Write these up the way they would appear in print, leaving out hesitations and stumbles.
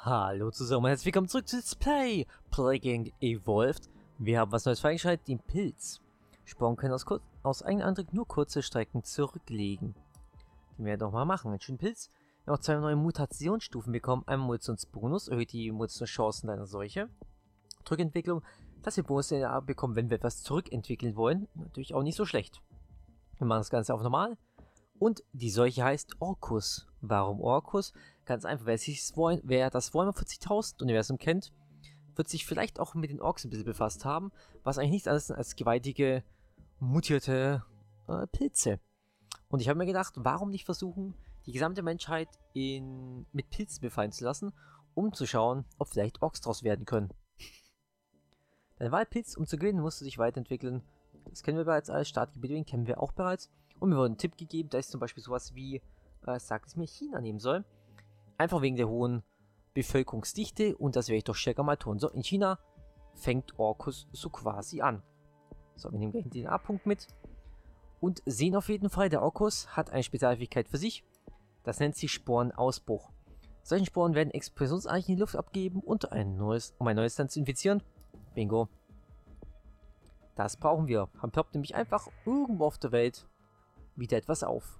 Hallo zusammen und herzlich willkommen zurück zu Let's Play Plague Evolved. Wir haben was Neues freigeschaltet, den Pilz. Sporen können aus eigenem Antrieb nur kurze Strecken zurücklegen. Den werden wir doch mal machen. Einen schönen Pilz. Wir haben auch zwei neue Mutationsstufen bekommen. Einmal Mutationsbonus, erhöht die Mutationschancen deiner Seuche. Rückentwicklung, dass wir Bonus bekommen, wenn wir etwas zurückentwickeln wollen. Natürlich auch nicht so schlecht. Wir machen das Ganze auf normal. Und die Seuche heißt Orcus. Warum Orcus? Ganz einfach, wer das Warhammer 40.000 Universum kennt, wird sich vielleicht auch mit den Orks ein bisschen befasst haben, was eigentlich nichts anderes ist als gewaltige, mutierte Pilze. Und ich habe mir gedacht, warum nicht versuchen, die gesamte Menschheit mit Pilzen befallen zu lassen, um zu schauen, ob vielleicht Orks draus werden können. Dein Wahlpilz, um zu gewinnen, musst du dich weiterentwickeln. Das kennen wir bereits als Startgebiet, kennen wir auch bereits. Und mir wurde ein Tipp gegeben, da ist zum Beispiel sowas wie, sagt es mir, China nehmen soll. Einfach wegen der hohen Bevölkerungsdichte und das werde ich doch stärker mal tun. So, in China fängt Orcus so quasi an. So, wir nehmen gleich den A-Punkt mit. Und sehen auf jeden Fall, der Orcus hat eine Spezialfähigkeit für sich. Das nennt sich Sporenausbruch. Solche Sporen werden explosionsartig in die Luft abgeben und um ein neues Land zu infizieren. Bingo. Das brauchen wir. Dann ploppt nämlich einfach irgendwo auf der Welt wieder etwas auf.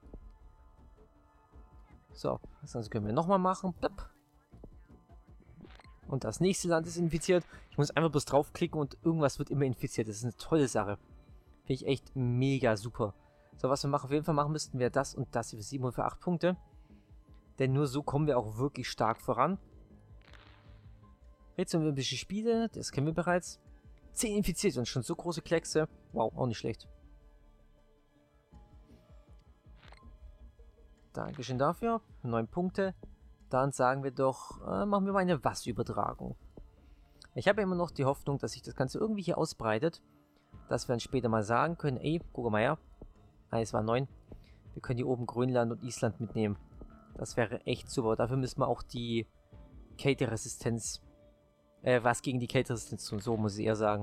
So, das Ganze können wir nochmal machen. Plop. Und das nächste Land ist infiziert. Ich muss einfach bloß draufklicken und irgendwas wird immer infiziert. Das ist eine tolle Sache. Finde ich echt mega super. So, was wir auf jeden Fall machen müssten, wäre das und das hier für 7 und für 8 Punkte. Denn nur so kommen wir auch wirklich stark voran. Jetzt haben wir ein bisschen Spiele, das kennen wir bereits. 10 infiziert und schon so große Kleckse. Wow, auch nicht schlecht. Dankeschön dafür. 9 Punkte. Dann sagen wir doch, machen wir mal eine Was-Übertragung. Ich habe ja immer noch die Hoffnung, dass sich das Ganze irgendwie hier ausbreitet. Dass wir dann später mal sagen können, ey, guck mal her. Es war 9. Wir können hier oben Grönland und Island mitnehmen. Das wäre echt super. Dafür müssen wir auch die Kälteresistenz, was gegen die Kälteresistenz tun, so muss ich eher sagen.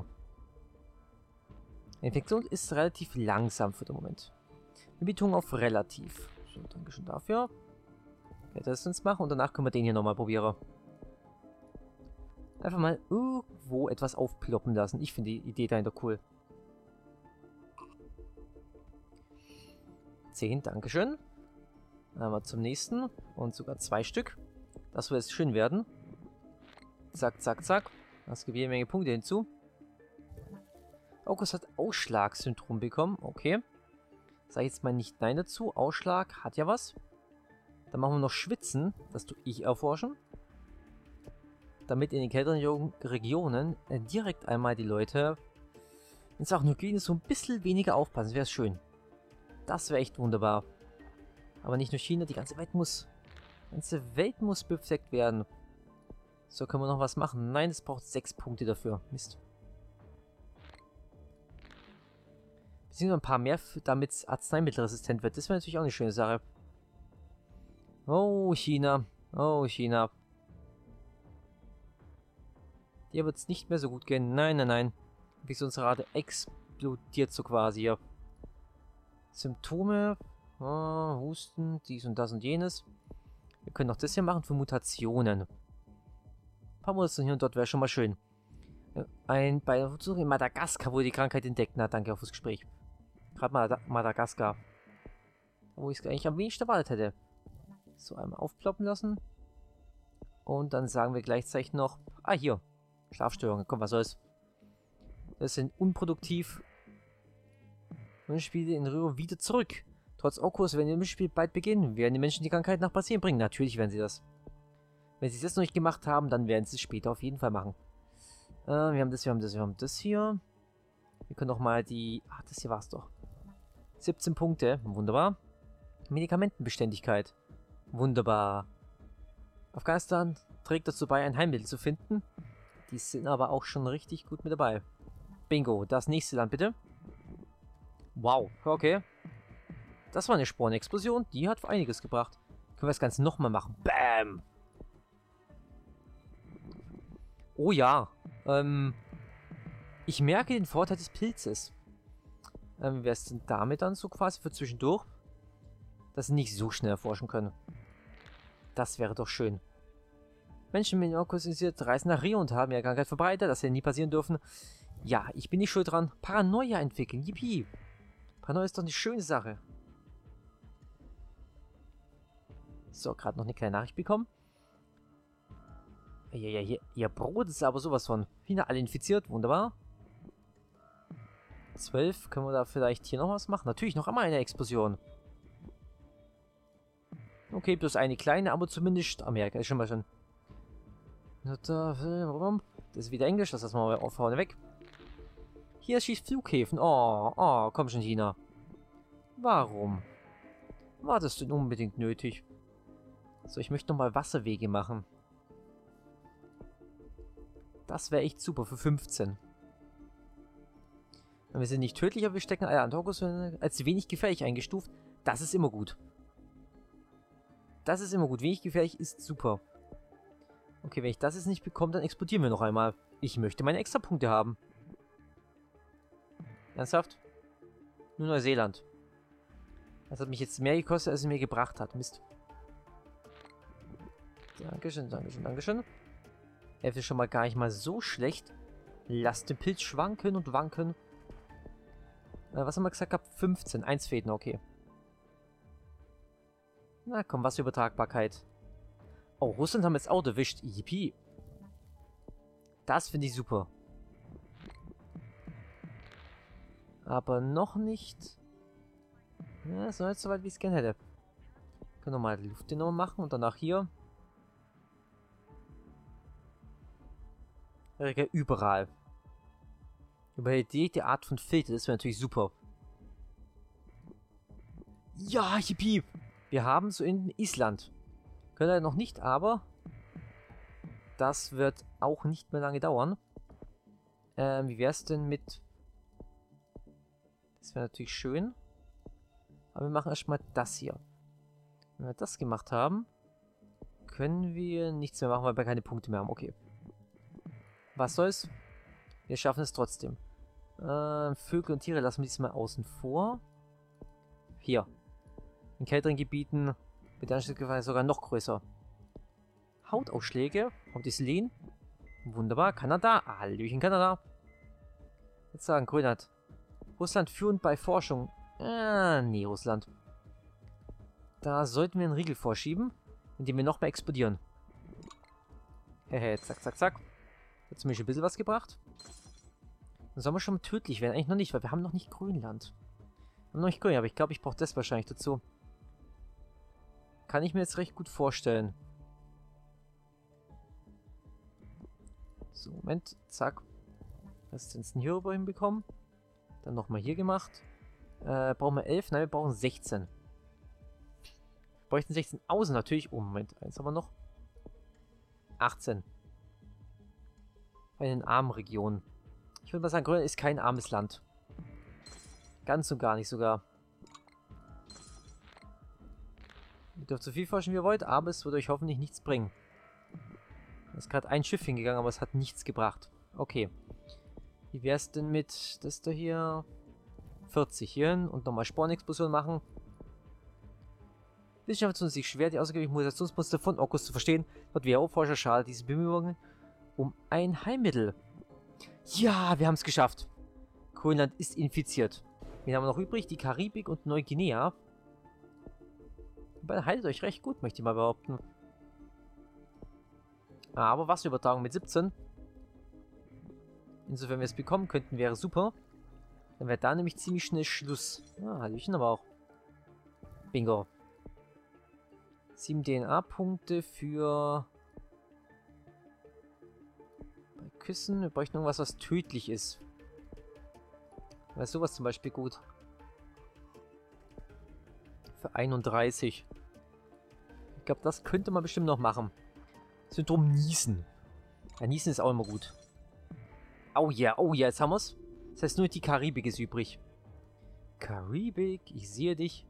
Die Infektion ist relativ langsam für den Moment. Wir Betonung auf relativ. So, danke schön dafür. Kälteresistenz machen und danach können wir den hier nochmal probieren. Einfach mal irgendwo etwas aufploppen lassen. Ich finde die Idee dahinter cool. 10, dankeschön. Dann haben wir zum nächsten. Und sogar 2 Stück. Das soll jetzt schön werden. Zack, zack, zack. Das gibt jede Menge Punkte hinzu. August hat Ausschlagssyndrom bekommen. Okay. Sag jetzt mal nicht Nein dazu. Ausschlag hat ja was. Dann machen wir noch Schwitzen. Das tue ich erforschen. Damit in den kälteren Regionen direkt einmal die Leute in Sachen Hygiene so ein bisschen weniger aufpassen. Das wäre schön. Das wäre echt wunderbar. Aber nicht nur China, die ganze Welt muss befleckt werden. So, können wir noch was machen? Nein, es braucht 6 Punkte dafür. Mist. Wir sind noch ein paar mehr, damit es arzneimittelresistent wird. Das wäre natürlich auch eine schöne Sache. Oh, China. Oh, China. Dir wird es nicht mehr so gut gehen. Nein, nein, nein. Infektionsrate explodiert so quasi hier. Symptome. Oh, Husten, dies und das und jenes. Wir können auch das hier machen für Mutationen. Ein paar Mutationen hier und dort wäre schon mal schön. Bei Madagaskar wurde die Krankheit entdeckt. Na, danke auch fürs Gespräch. Gerade Madagaskar. Wo ich es eigentlich am wenigsten erwartet hätte. So, einmal aufploppen lassen. Und dann sagen wir gleichzeitig noch... Ah, hier. Schlafstörungen. Komm, was soll's. Das sind unproduktiv. Und Spiele in Rio wieder zurück. Trotz Orcus werden das Spiel bald beginnen. Werden die Menschen die Krankheit nach Brasilien bringen? Natürlich werden sie das. Wenn sie das noch nicht gemacht haben, dann werden sie es später auf jeden Fall machen. Wir haben das hier. Wir können auch mal die... Ach, das hier war's doch. 17 Punkte. Wunderbar. Medikamentenbeständigkeit. Wunderbar. Afghanistan trägt dazu bei, ein Heilmittel zu finden. Die sind aber auch schon richtig gut mit dabei. Bingo. Das nächste Land, bitte. Wow. Okay. Das war eine Sporenexplosion. Die hat einiges gebracht. Können wir das Ganze nochmal machen. Bam! Oh ja. Ich merke den Vorteil des Pilzes. Wie wäre es denn damit dann so quasi für zwischendurch? Dass sie nicht so schnell erforschen können. Das wäre doch schön. Menschen mit Orkus reisen nach Rio und haben ja Krankheit verbreitet, das hätte nie passieren dürfen. Ja, ich bin nicht schuld dran. Paranoia entwickeln, yippie. Paranoia ist doch eine schöne Sache. So, gerade noch eine kleine Nachricht bekommen. Ja, ihr Brot ist aber sowas von. Wieder alle infiziert, wunderbar. 12, können wir da vielleicht hier noch was machen? Natürlich noch einmal eine Explosion. Okay, bloß eine kleine, aber zumindest Amerika ist schon mal schon. Das ist wieder Englisch, das lassen wir mal vorne weg. Hier schießt Flughäfen. Oh, komm schon, China. Warum? War das denn unbedingt nötig? So, ich möchte nochmal Wasserwege machen. Das wäre echt super für 15. Wir sind nicht tödlich, aber wir stecken Antorgus als wenig gefährlich eingestuft. Das ist immer gut. Das ist immer gut. Wenig gefährlich ist super. Okay, wenn ich das jetzt nicht bekomme, dann explodieren wir noch einmal. Ich möchte meine Extrapunkte haben. Ernsthaft? Nur Neuseeland. Das hat mich jetzt mehr gekostet, als es mir gebracht hat. Mist. Dankeschön, Dankeschön, Dankeschön. 11 ist schon mal gar nicht mal so schlecht. Lasst den Pilz schwanken und wanken. Was haben wir gesagt gehabt? 15. 1 fehlt noch, okay. Na komm, was für Übertragbarkeit. Oh, Russland haben jetzt auch erwischt. Yippie. Das finde ich super. Aber noch nicht. Ja, ist noch nicht so weit, wie ich es gerne hätte. Können wir mal die Luft nochmal machen und danach hier. Überall. Überlegt die Art von Filter, das wäre natürlich super. Ja, yippie. Wir haben so in Island. Können wir noch nicht, aber das wird auch nicht mehr lange dauern. Wie wäre es denn mit... Das wäre natürlich schön. Aber wir machen erstmal das hier. Wenn wir das gemacht haben, können wir nichts mehr machen, weil wir keine Punkte mehr haben. Okay. Was soll's? Wir schaffen es trotzdem. Vögel und Tiere lassen wir diesmal außen vor. Hier. In kälteren Gebieten wird der Ansteckgefahr sogar noch größer. Hautausschläge. Hautdyslen. Wunderbar. Kanada. Hallöchen, Kanada. Jetzt sagen Grönland. Russland führend bei Forschung. Nee, Russland. Da sollten wir einen Riegel vorschieben, indem wir noch mehr explodieren. Hehe, zack, zack, zack. Hat zumindest ein bisschen was gebracht. Dann sollen wir schon tödlich werden. Eigentlich noch nicht, weil wir haben noch nicht Grönland. Wir haben noch nicht Grönland, aber ich glaube, ich brauche das wahrscheinlich dazu. Kann ich mir jetzt recht gut vorstellen. So, Moment. Zack. Resistenzen hier rüber hinbekommen. Dann nochmal hier gemacht. Brauchen wir 11? Nein, wir brauchen 16. Wir bräuchten 16 außen natürlich. Oh, Moment. Eins haben wir noch. 18. Bei den armen Regionen. Ich würde mal sagen, Grönland ist kein armes Land. Ganz und gar nicht sogar. Ihr dürft so viel forschen, wie ihr wollt, aber es wird euch hoffentlich nichts bringen. Da ist gerade ein Schiff hingegangen, aber es hat nichts gebracht. Okay. Wie wäre es denn mit das da hier? 40 hier hin und nochmal Spornexplosion machen. Wissenschaftler tun sich schwer, die außergewöhnlichen Mutationsmuster von Orkus zu verstehen. Dort WHO-Forscher schadet diese Bemühungen um ein Heilmittel. Ja, wir haben es geschafft. Grönland ist infiziert. Wen haben wir noch übrig? Die Karibik und Neuguinea. Aber haltet euch recht gut, möchte ich mal behaupten. Aber Wasserübertragung mit 17. Insofern wir es bekommen könnten, wäre super. Dann wäre da nämlich ziemlich schnell Schluss. Ja, Hallöchen aber auch. Bingo. 7 DNA-Punkte für... Bei Küssen. Wir bräuchten irgendwas, was tödlich ist. Wäre sowas zum Beispiel gut. Für 31. Ich glaube, das könnte man bestimmt noch machen. Syndrom Niesen. Ja, Niesen ist auch immer gut. Oh ja, jetzt haben wir's. Das heißt, nur die Karibik ist übrig. Karibik, ich sehe dich.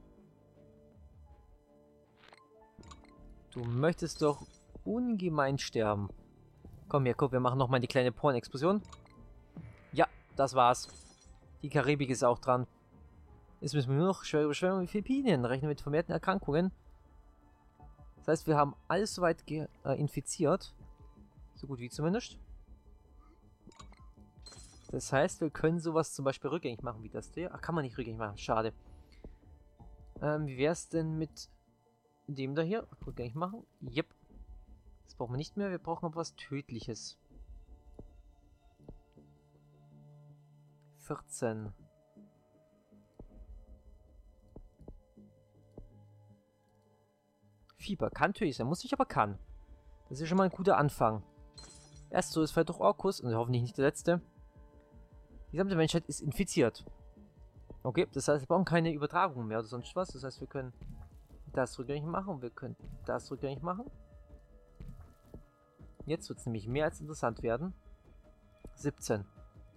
Du möchtest doch ungemein sterben. Komm hier, guck, wir machen nochmal die kleine Porn-Explosion. Ja, das war's. Die Karibik ist auch dran. Jetzt müssen wir nur noch schwere Überschwemmungen in den Philippinen rechnen mit vermehrten Erkrankungen. Das heißt, wir haben alles soweit infiziert. So gut wie zumindest. Das heißt, wir können sowas zum Beispiel rückgängig machen wie das hier. Ach, kann man nicht rückgängig machen. Schade. Wie wäre es denn mit dem da hier? Rückgängig machen? Yep. Das brauchen wir nicht mehr. Wir brauchen aber was Tödliches. 14. Fieber. Kann tödlich sein. Muss nicht, aber kann. Das ist schon mal ein guter Anfang. Erst so ist vielleicht doch Orkus und hoffentlich nicht der letzte. Die gesamte Menschheit ist infiziert. Okay, das heißt, wir brauchen keine Übertragung mehr oder sonst was. Das heißt, wir können das rückgängig machen und wir können das rückgängig machen. Jetzt wird es nämlich mehr als interessant werden. 17.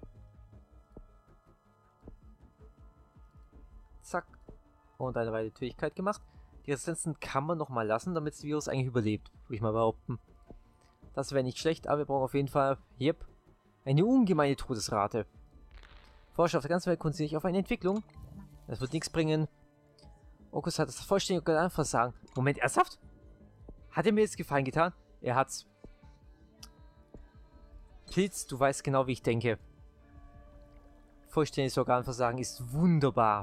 Zack. Und eine weitere Tödlichkeit gemacht. Die Resistenzen kann man nochmal lassen, damit das Virus eigentlich überlebt, würde ich mal behaupten. Das wäre nicht schlecht, aber wir brauchen auf jeden Fall, yep, eine ungemeine Todesrate. Forscher auf der ganzen Welt konzentrieren sich auf eine Entwicklung. Das wird nichts bringen. Orkus hat das vollständige Organversagen. Moment, ernsthaft? Hat er mir jetzt Gefallen getan? Er hat's. Pilz, du weißt genau, wie ich denke. Vollständiges Organversagen ist wunderbar.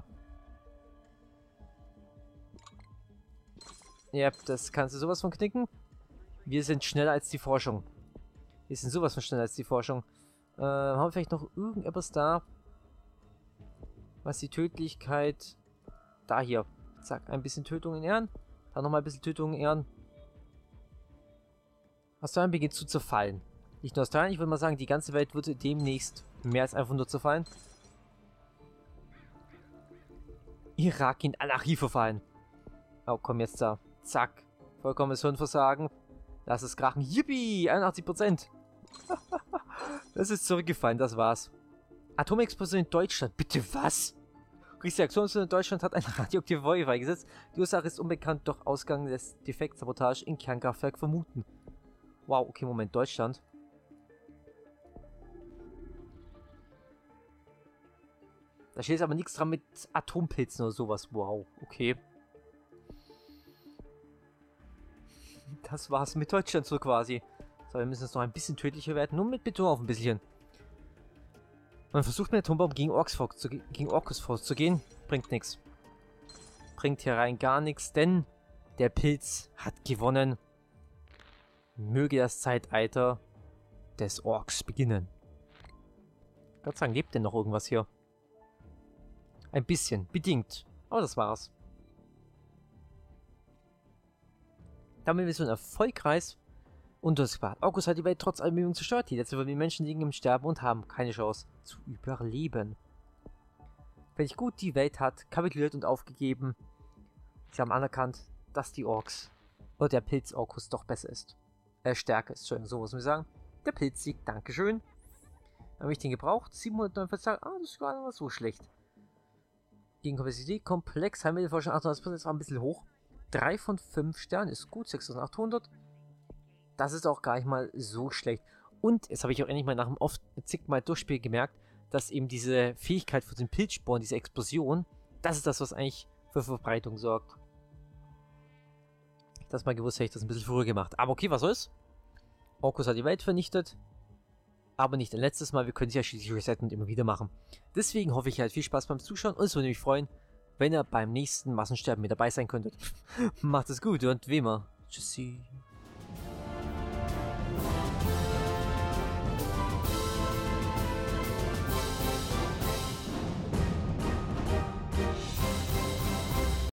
Ja, das kannst du sowas von knicken. Wir sind schneller als die Forschung. Wir sind sowas von schneller als die Forschung. Haben wir vielleicht noch irgendetwas da, was die Tödlichkeit... Da hier. Zack, ein bisschen Tötung in Ehren. Dann nochmal ein bisschen Tötung in Ehren. Australien beginnt zu zerfallen. Nicht nur Australien, ich würde mal sagen, die ganze Welt wird demnächst mehr als einfach nur zerfallen. Irak in Anarchie verfallen. Oh, komm jetzt da. Zack. Vollkommenes Hirnversagen. Lass es krachen. Yippie! 81%. Das ist zurückgefallen, das war's. Atomexplosion in Deutschland. Bitte was? Kriegsreaktion in Deutschland hat eine radioaktive Wolke freigesetzt. Die Ursache ist unbekannt, doch Ausgang des Defekts Sabotage in Kernkraftwerk vermuten. Wow, okay, Moment, Deutschland. Da steht jetzt aber nichts dran mit Atompilzen oder sowas. Wow, okay. Das war's mit Deutschland so quasi. So, wir müssen jetzt noch ein bisschen tödlicher werden. Nur mit Beton auf ein bisschen. Man versucht mit Atombomben gegen Orkus vorzugehen. Bringt nichts. Bringt hier rein gar nichts, denn der Pilz hat gewonnen. Möge das Zeitalter des Orks beginnen. Gott sei Dank lebt denn noch irgendwas hier. Ein bisschen, bedingt. Aber das war's. Damit ist so ein erfolgreich untersucht. Orkus hat die Welt trotz aller Bemühungen zerstört. Die letzten Menschen liegen im Sterben und haben keine Chance zu überleben. Wenn ich gut, die Welt hat kapituliert und aufgegeben. Sie haben anerkannt, dass die Orks oder der Pilz Orkus doch besser ist. Stärker ist, Entschuldigung, so muss man sagen. Der Pilzsieg, Dankeschön. Habe ich den gebraucht? 749 Tage. Ah, das ist gar nicht mal so schlecht. Gegen Komplexität, komplex, Heilmittelforschung 88%, das war ein bisschen hoch. 3 von 5 Sternen ist gut, 6800. Das ist auch gar nicht mal so schlecht. Und jetzt habe ich auch endlich mal nach dem oft zigmal Durchspiel gemerkt, dass eben diese Fähigkeit für den Pilzsporn, diese Explosion, das ist das, was eigentlich für Verbreitung sorgt. Das mal gewusst, hätte ich das ein bisschen früher gemacht. Aber okay, was soll's? Orkus hat die Welt vernichtet. Aber nicht ein letztes Mal. Wir können es ja schließlich resetten und immer wieder machen. Deswegen hoffe ich, ihr hattet viel Spaß beim Zuschauen. Und es würde mich freuen, wenn ihr beim nächsten Massensterben mit dabei sein könntet. Macht es gut und wie immer. Tschüssi.